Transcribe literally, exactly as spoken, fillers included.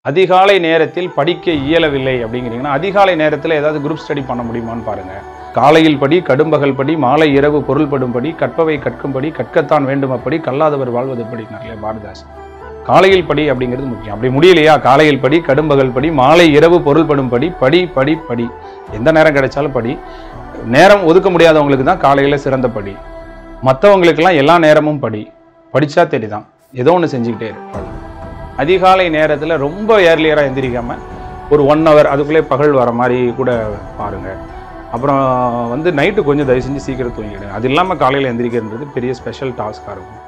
அதிகாலை நேரத்தில் படிக்க இயலவில்லை அப்படிங்கிறீங்கன்னா, அதிகாலை நேரத்தில் ஏதாவது குரூப் ஸ்டடி பண்ண முடியுமான்னு பாருங்கள். காலையில் படி, கடும்பகல் படி, மாலை இரவு பொருள்படும்படி, கற்பவை கற்கும்படி, கற்கத்தான் வேண்டும் அப்படி, கல்லாதவர் வாழ்வது படினார்களே பாரதிதாசன். காலையில் படி அப்படிங்கிறது முக்கியம். அப்படி முடியலையா, காலையில் படி, கடும்பகல் படி, மாலை இரவு பொருள்படும் படி, படி படி படி. எந்த நேரம் கிடைச்சாலும் படி. நேரம் ஒதுக்க முடியாதவங்களுக்கு தான் காலையில் சிறந்த படி. மற்றவங்களுக்கெல்லாம் எல்லா நேரமும் படி. படித்தா தெரிதான், ஏதோ ஒன்று செஞ்சுக்கிட்டே இருக்கு. அதிகாலை நேரத்தில் ரொம்ப ஏர்லியராக எந்திரிக்காமல் ஒரு ஒன் ஹவர் அதுக்குள்ளே பகல் வர மாதிரி கூட பாருங்கள். அப்புறம் வந்து நைட்டு கொஞ்சம் தயவு செஞ்சு சீக்கிரம் தூங்கிடுங்க. அது இல்லாமல் காலையில் எந்திரிக்கிறது பெரிய ஸ்பெஷல் டாஸ்காக இருக்கும்.